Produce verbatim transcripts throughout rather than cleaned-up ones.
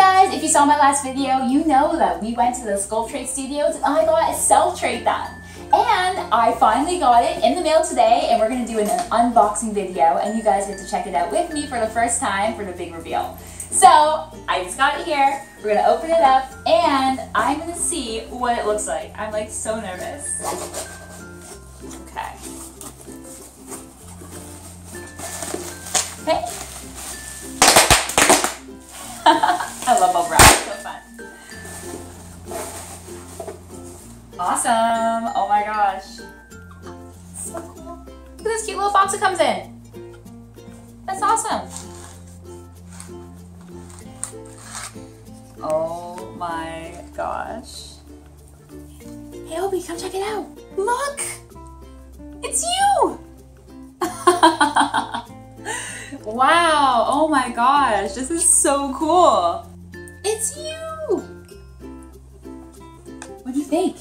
guys, if you saw my last video, you know that we went to the Sculptrade Studios and I got a self-trade done. And I finally got it in the mail today, and we're going to do an unboxing video, and you guys get to check it out with me for the first time for the big reveal. So, I just got it here, we're going to open it up, and I'm going to see what it looks like. I'm like so nervous. Okay. Okay. I love bubble wrap, it's so fun. Awesome! Oh my gosh. So cool. Look at this cute little box it comes in. That's awesome. Oh my gosh. Hey Obi, come check it out. Look! It's you! Wow, oh my gosh, this is so cool. It's you! What do you think?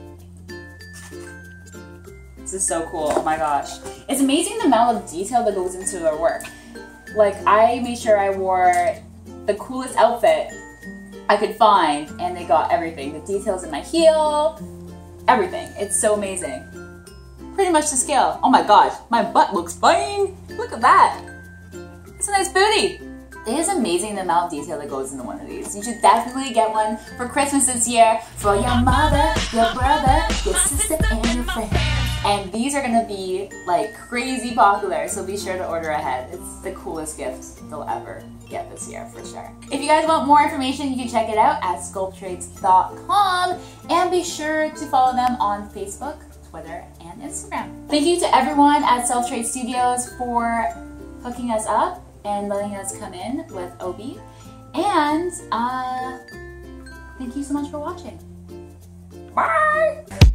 This is so cool, oh my gosh. It's amazing the amount of detail that goes into their work. Like, I made sure I wore the coolest outfit I could find, and they got everything. The details in my heel, everything. It's so amazing. Pretty much to scale. Oh my gosh, my butt looks fine. Look at that. It's a nice booty. It is amazing the amount of detail that goes into one of these. You should definitely get one for Christmas this year for your mother, your brother, your sister, and your friend. And these are gonna be like crazy popular, so be sure to order ahead. It's the coolest gift they'll ever get this year for sure. If you guys want more information, you can check it out at sculptrades dot com, and be sure to follow them on Facebook, Twitter, and Instagram. Thank you to everyone at Self-Trade Studios for hooking us up and letting us come in with Obi. And uh, thank you so much for watching. Bye!